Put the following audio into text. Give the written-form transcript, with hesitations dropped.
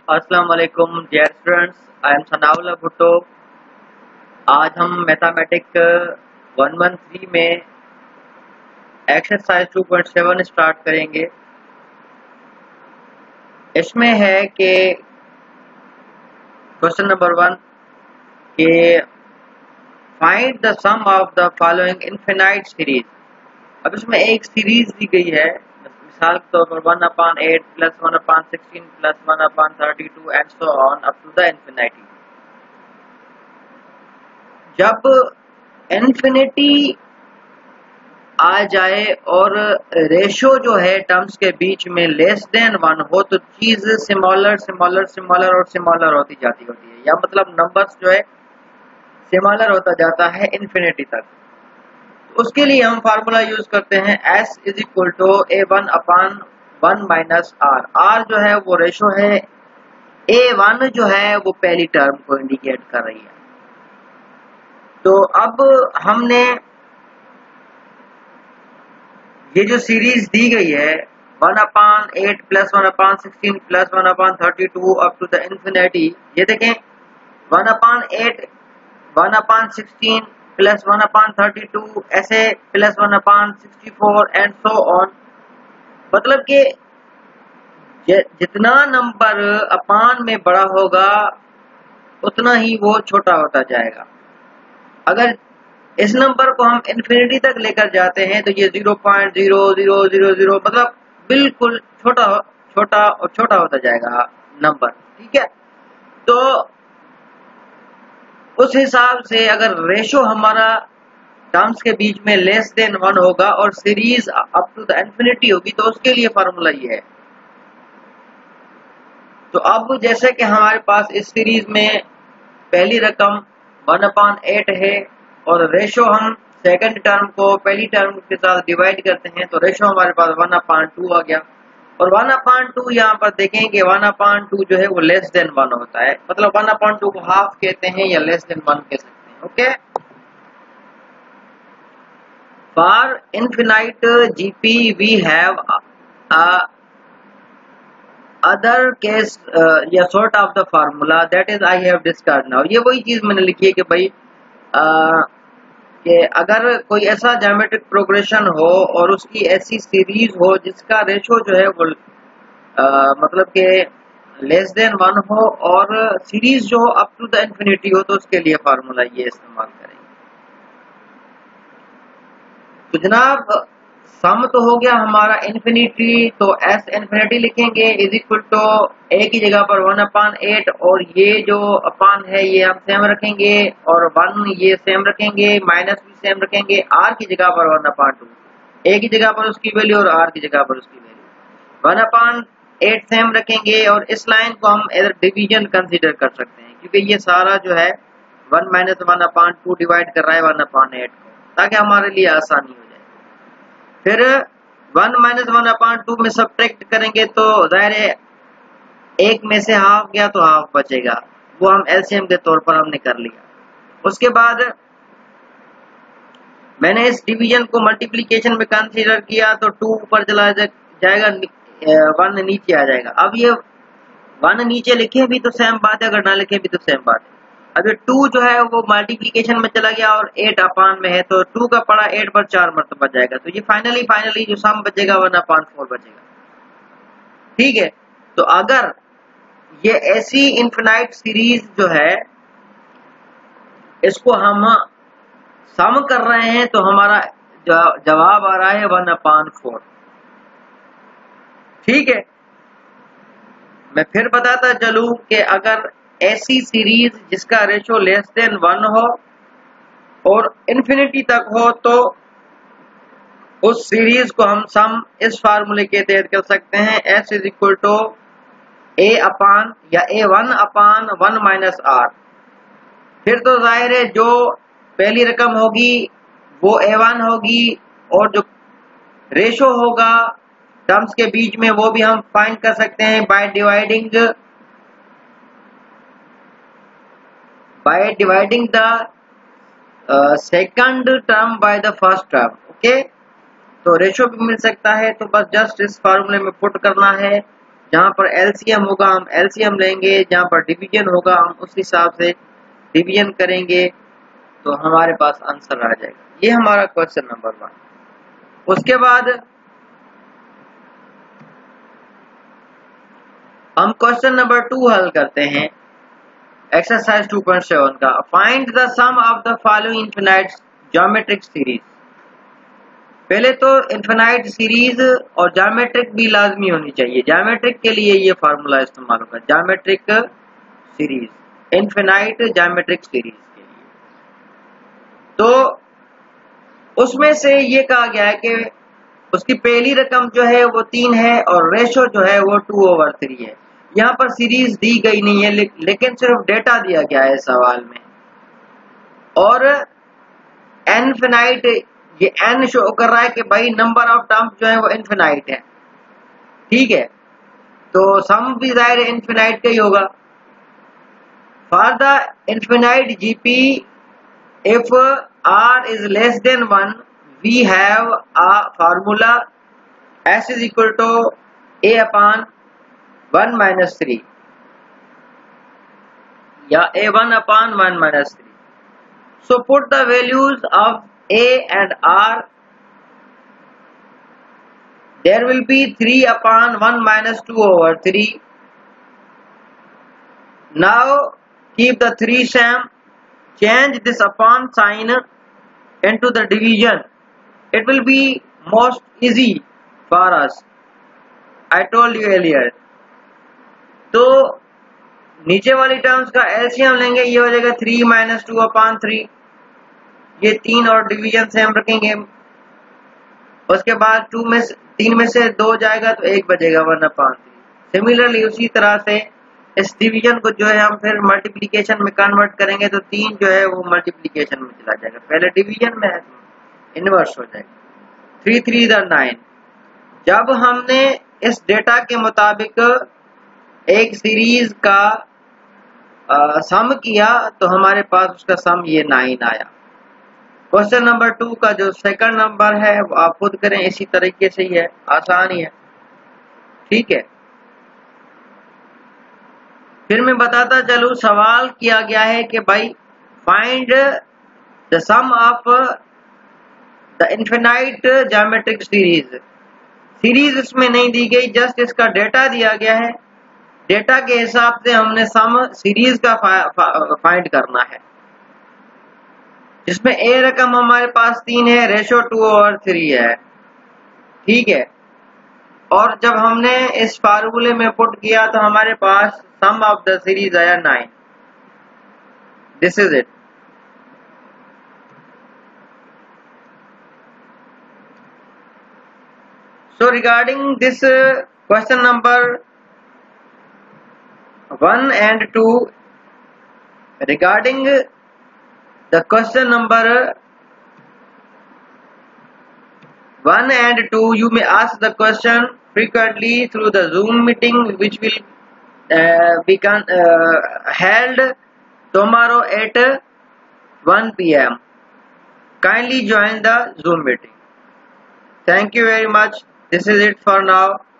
अस्सलाम वालेकुम dear students, I am Sanaullah Bhutto. आज हम मैथमेटिक 113 में एक्सरसाइज 2.7 स्टार्ट करेंगे। इसमें है कि क्वेश्चन नंबर 1 के find the sum of the following infinite series. अब इसमें एक सीरीज दी गई है, मिसाल के तौर पर 1/8 plus 1/16 plus 1/32 and so on up to the infinity. जब इन्फिनिटी आ जाए और रेशो जो है टर्म्स के बीच में लेस देन 1 हो तो चीज सिमोलर सिमोलर सिमोलर और सिमोलर होती जाती होती है, या मतलब नंबर्स जो है सिमोलर होता जाता है इन्फिनिटी तक। उसके लिए हम फार्मूला यूज करते हैं s is equal to a1/1 minus R. R जो है वो रेशो है, a1 जो है वो पहली टर्म को इंडिकेट कर रही है। तो अब हमने ये जो सीरीज दी गई है 1/8 plus 1/16 plus 1/32 up to the infinity, ये देखें 1/8 1/16 प्लस 1/32 ऐसे प्लस 1/64 एंड सो ऑन। मतलब कि जितना नंबर अपान में बड़ा होगा उतना ही वो छोटा होता जाएगा। अगर इस नंबर को हम इन्फिनिटी तक लेकर जाते हैं तो ये 0.0000 मतलब बिल्कुल छोटा छोटा और छोटा होता जाएगा नंबर। ठीक है, तो उस हिसाब से अगर रेशो हमारा टर्म्स के बीच में लेस देन 1 होगा और series up to the infinity होगी तो उसके लिए फार्मूला ये है। तो अब जैसे कि हमारे पास इस सीरीज में पहली रकम 1/8 है और रेशो हम सेकंड टर्म को पहली टर्म के साथ डिवाइड करते हैं तो रेशो हमारे पास 1/2 आ गया। और 1/2 यहाँ पर देखेंगे 1/2 जो है वो लेस देन 1 होता है, मतलब 1/2 को हाफ कहते हैं या लेस देन 1 कह सकते हैं। Okay, for infinite GP we have other case या sort of the formula that is I have discussed now। ये वही चीज मैंने लिखी है कि भाई कि अगर कोई ऐसा ज्योमेट्रिक प्रोग्रेशन हो और उसकी ऐसी सीरीज हो जिसका रेशो जो है वो मतलब कि लेस देन 1 हो और सीरीज जो हो अप टू द इन्फिनिटी हो तो उसके लिए फार्मूला ये इस्तेमाल करेंगे। तो जनाब सम तो हो गया हमारा इन्फिनिटी, तो एस इन्फिनिटी लिखेंगे इज इक्वल टू ए की जगह पर 1/8 और ये जो अपान है ये हम सेम रखेंगे और 1 ये सेम रखेंगे, माइनस भी सेम रखेंगे। आर की जगह पर 1/2, ए की जगह पर उसकी वैल्यू और आर की जगह पर उसकी वैल्यू 1/8 सेम रखेंगे। और इस लाइन को हम एज डिवीजन कंसीडर कर सकते हैं क्योंकि ये सारा जो है 1 - 1/2 डिवाइड कर रहा है 1/8 को, ताकि हमारे लिए आसानी हो जाए। फिर 1 - 1/2 में सब्ट्रैक्ट करेंगे तो जाहिर है एक में से हाफ गया तो हाफ बचेगा, वो हम एलसीएम के तौर पर हमने कर लिया। उसके बाद मैंने इस डिवीजन को मल्टीप्लिकेशन में कंसीडर किया तो 2 ऊपर चला जाएगा, 1 नीचे आ जाएगा। अब ये 1 नीचे लिखे भी तो सेम बात है, अगर ना लिखे भी तो सेम बात है। अब ये 2 जो है वो मल्टीप्लिकेशन में चला गया और 8 अपान में है तो 2 का पड़ा 8 पर 4 मरतबा जाएगा, तो ये फाइनली जो सम बचेगा 1/4 बचेगा। ठीक है, तो अगर ये ऐसी इनफिनाइट सीरीज जो है इसको हम सम कर रहे हैं तो हमारा जवाब आ रहा है 1/4। ठीक है, मैं फिर बताता चलूं कि अगर ऐसी सीरीज जिसका रेशो लेस देन 1 हो और इन्फिनिटी तक हो तो उस सीरीज को हम सम इस फार्मूले के तहत कर सकते हैं, s is equal to a upon या a1/1 माइनस आर। फिर तो जाहिर है जो पहली रकम होगी वो a1 होगी और जो रेशो होगा टर्म्स के बीच में वो भी हम फाइंड कर सकते हैं by dividing the second term by the first term. Okay, तो रेशो भी मिल सकता है, तो बस जस्ट इस फार्मूले में पुट करना है। जहाँ पर एलसीएम होगा हम एलसीएम लेंगे, जहाँ पर डिवीजन होगा हम उस हिसाब से डिवीजन करेंगे, तो हमारे पास आंसर आ जाएगा। ये हमारा क्वेश्चन नंबर 1। उसके बाद हम क्वेश्चन नंबर 2 हल करते हैं, एक्सरसाइज 2.7 का। Find the sum of the following infinite geometric series. पहले तो इनफिनाइट सीरीज और ज्योमेट्रिक भी लाजमी होनी चाहिए। ज्योमेट्रिक के लिए ये फार्मूला इस्तेमाल होगा, geometric series, infinite geometric series के लिए। तो उसमें से ये कहा गया है कि उसकी पहली रकम जो है वो 3 है और रेशो जो है वो 2/3 है। यहाँ पर सीरीज दी गई नहीं है, लेकिन सिर्फ डेटा दिया गया है सवाल में। और इनफिनाइट, ये n शो कर रहा है कि भाई नंबर ऑफ टर्म्स जो है वो इनफिनाइट है, ठीक है। तो सम भी जाहिर इनफिनाइट का ही होगा। For the infinite GP if r is less than 1 we have a formula s is equal to a upon 1 minus 3 या a1 upon 1 minus 3. So put the values of a and r. There will be 3 upon 1 minus 2/3. Now keep the 3 same. Change this upon sign into the division. It will be most easy for us. I told you earlier. तो नीचे वाली terms का LCM लेंगे, ये हो जाएगा 3 minus 2/3। ये 3 और डिवीजन से हम रखेंगे। उसके बाद 3 में से 2 जाएगा तो 1 बचेगा 1/3। सिमिलरली उसी तरह से इस डिवीजन को जो है हम फिर मल्टीप्लिकेशन में कन्वर्ट करेंगे, तो 3 जो है वो मल्टीप्लिकेशन में चला जाएगा। पहले डिवीजन में है इनवर्स हो जाएगा। 3 3 9। जब हमने इस डेटा के मुताबिक एक सीरीज का सम किया तो हमारे पास उसका सम ये 9 आया। क्वेश्चन नंबर 2 का जो सेकंड नंबर है वो आप खुद करें, इसी तरीके से ही है, आसान ही है, ठीक है। फिर मैं बताता चलूं, सवाल किया गया है कि भाई find the sum of the infinite geometric series. Series इसमें नहीं दी गई, जस्ट इसका डेटा दिया गया है। डेटा के हिसाब से हमने सम सीरीज का फाइंड करना है, जिसमें ए रकम हमारे पास 3 है, रेशो 2/3 है, ठीक है। और जब हमने इस फार्मूले में पुट किया तो हमारे पास सम ऑफ द सीरीज आया 9। This is it. So regarding this question number 1 and 2, regarding the question number 1 and 2, you may ask the question frequently through the Zoom meeting, which will be held tomorrow at 1 p.m. Kindly join the Zoom meeting. Thank you very much. This is it for now.